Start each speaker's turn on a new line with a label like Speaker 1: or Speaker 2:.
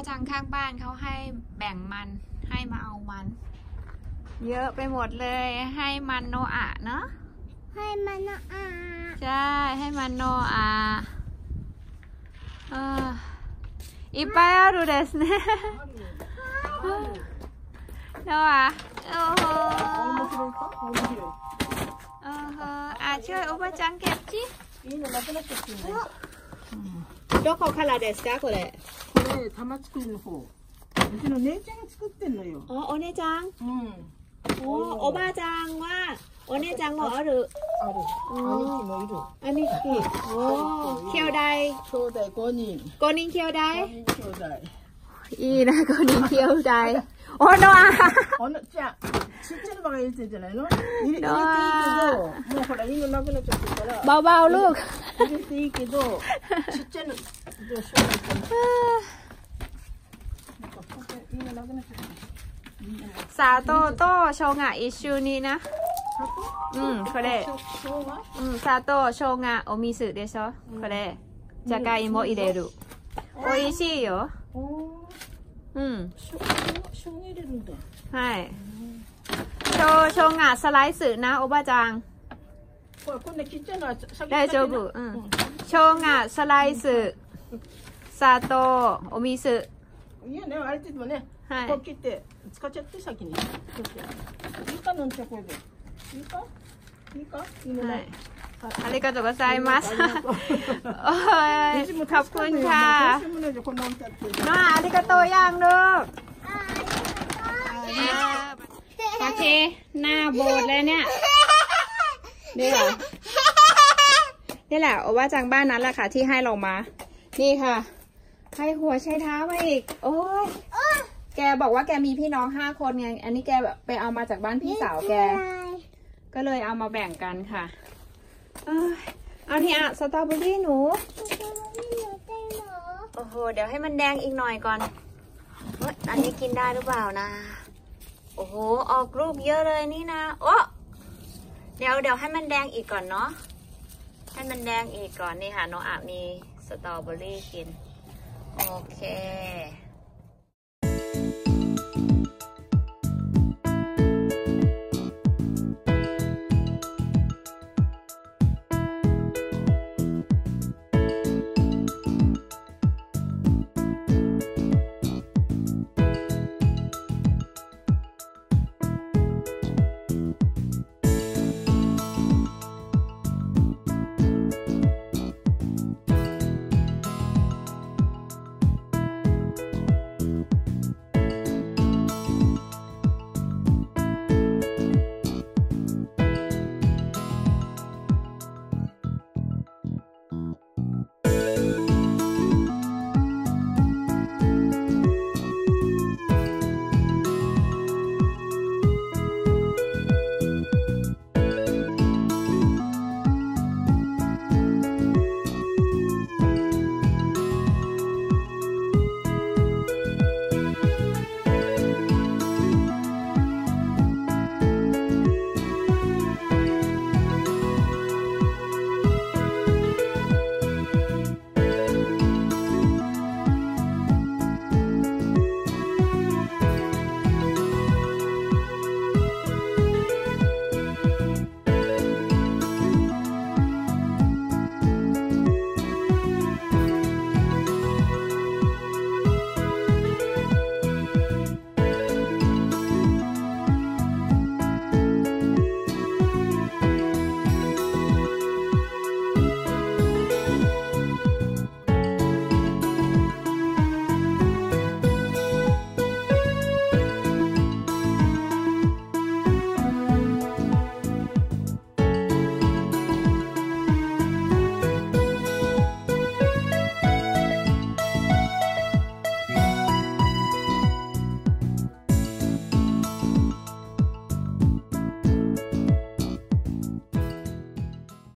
Speaker 1: จังข้างบ้านเขาให้แบ่งมันให้มาเอามัน เยอะไปหมดเลยให้มันโนอาเนาะ
Speaker 2: ให้มันโนอา
Speaker 1: ใช่ให้มันโนอาいっぱいあるですねโนอาโอ้โหช่วยおばちゃんเก็บจิ
Speaker 3: いいのなくなっちゃってるね。
Speaker 1: どこからですかこれ
Speaker 3: これ玉造りの方。うちの姉ちゃんが作ってんのよ。
Speaker 1: お姉ちゃん
Speaker 3: お
Speaker 1: ばあちゃんはお姉ちゃんもある。
Speaker 3: ある。兄貴もいる。
Speaker 1: 兄貴。兄弟。
Speaker 3: 兄弟5人。
Speaker 1: 5人兄弟。
Speaker 3: 5人兄弟。
Speaker 1: いいな5人兄弟。おのあ。
Speaker 3: じゃあちっちゃいのが入れてるんじゃないの？入れていいけど、もうほらいいのなくなっちゃってるから。
Speaker 1: 바ลูก。
Speaker 3: 入れていいけど、ちっちゃいのじゃあしょうがないかな。いいのなくなっちゃった。
Speaker 1: ซาโตโตโชงะอิชูนี้นะこれซาโตโชงะお水でしょこれじゃがいも入れるおいしいよ
Speaker 3: しょうが入れるんだ
Speaker 1: はいโชงะスライスなおばちゃん大丈夫โชงะスライス砂糖お水
Speaker 3: いやね、あれってもね、こう切って使っちゃって先に。いいかのんちゃこれで。いいか？いいか？いいのね。
Speaker 1: ありがとうございます。ขอบคุณค่ะน้าありがとうยังลูกโอเคหน้าโบดเลยเนี่ยนี่เหรอนี่แหละโอว่าจังบ้านนั้นแหละค่ะที่ให้เรามานี่ค่ะให้หัวใช้เท้ามาอีกโอ้ยแกบอกว่าแกมีพี่น้อง5 คนไงอันนี้แกแบบไปเอามาจากบ้านพี่สาวแกก็เลยเอามาแบ่งกันค่ะเอาที่สตรอเบอรี่หนูโอ้โหเดี๋ยวให้มันแดงอีกหน่อยก่อนอันนี้กินได้หรือเปล่านะโอ้โหออกลูกเยอะเลยนี่นะโอ้เดี๋ยวให้มันแดงอีกก่อนเนาะให้มันแดงอีกก่อนนี่ค่ะน้องอาบมีสตรอเบอรี่กินโอเค